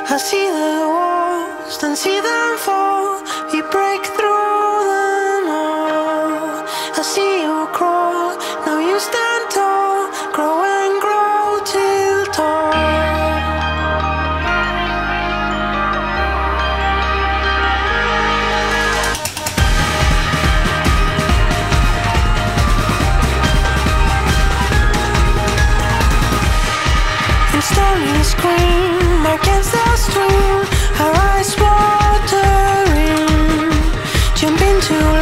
I see the walls, then see them fall. We break through them all. I see you crawl, now you stand tall. Grow and grow till tall. Stony scream against the stream, her eyes watering. Jump into